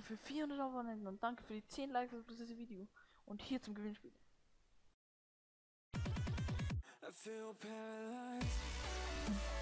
für 400 Abonnenten und danke für die 10 Likes auf dieses Video. Und hier zum Gewinnspiel. I feel paralyzed.